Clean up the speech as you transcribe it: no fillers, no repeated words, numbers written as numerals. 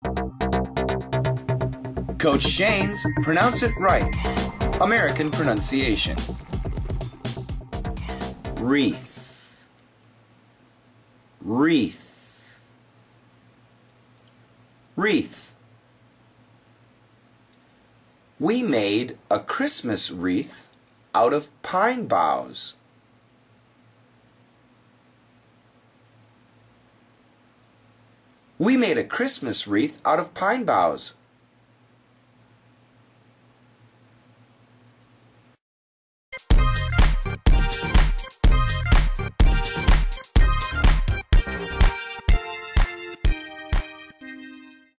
Coach Shane's Pronounce It Right. American pronunciation. Wreath. Wreath. Wreath. We made a Christmas wreath out of pine boughs. We made a Christmas wreath out of pine boughs.